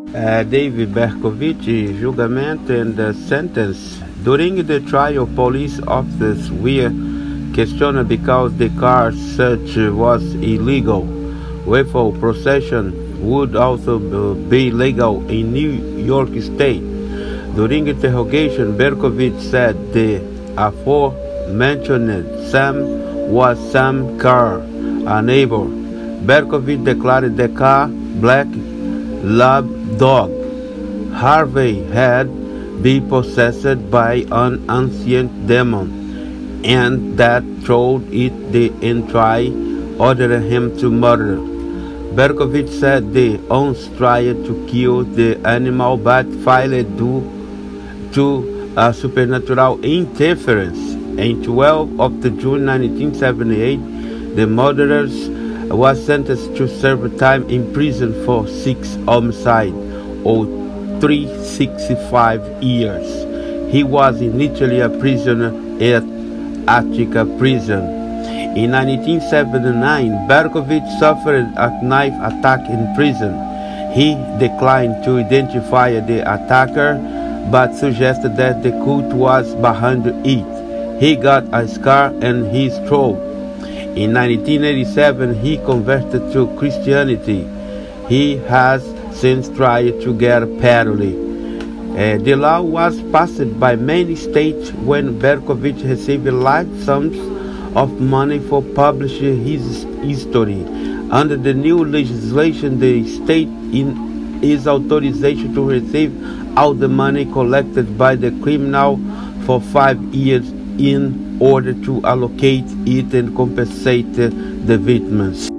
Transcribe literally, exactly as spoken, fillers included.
uh, David Berkovich julgamento and the sentence. During the trial, police officers were questioned because the car search was illegal. Without procession would also be legal in New York State. During interrogation, Berkovich said the aforementioned Sam was Sam Carr, a neighbor. Berkovich declared the car Black Lab Dog. Harvey had been possessed by an ancient demon, and that through it the entry ordered him to murder. Berkovich said the ounce tried to kill the animal but failed due to a supernatural interference. On twelfth of June nineteen seventy-eight, the murderers was sentenced to serve time in prison for six homicides, or three hundred sixty-five years. He was initially a prisoner at Attica prison. In nineteen seventy-nine, Berkovich suffered a knife attack in prison. He declined to identify the attacker, but suggested that the cult was behind it. He got a scar on his throat. In nineteen eighty-seven, he converted to Christianity. He has since tried to get parole. Uh, the law was passed by many states when Berkovich received large sums of money for publishing his history. Under the new legislation, the state in is authorized to receive all the money collected by the criminal for five years in order to allocate it and compensate the victims.